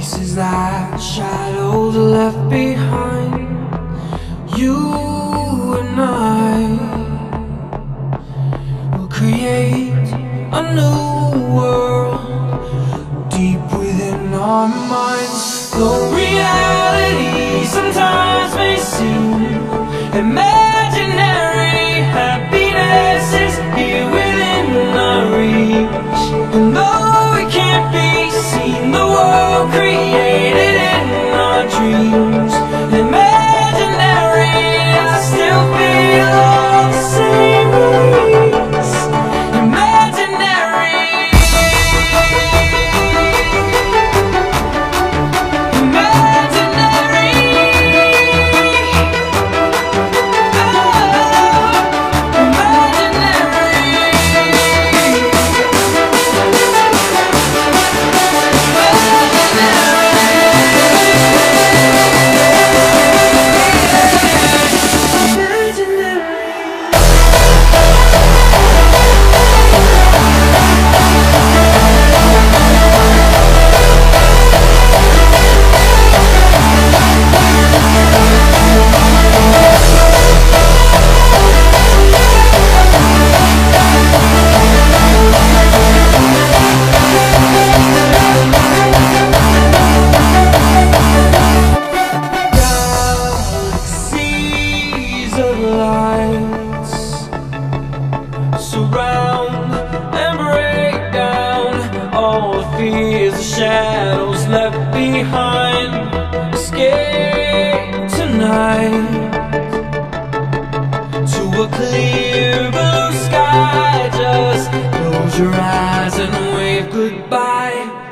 Faces that shadows left behind. You and I will create a new world deep within our minds. Though reality sometimes may seem imaginary, happiness is here within our reach. And though it can't be seen, the world created in our dreams, imaginary, I still feel all the same ways. Imaginary, imaginary, oh, imaginary. Surround and break down all the fears, the shadows left behind. Escape tonight to a clear blue sky. Just close your eyes and wave goodbye.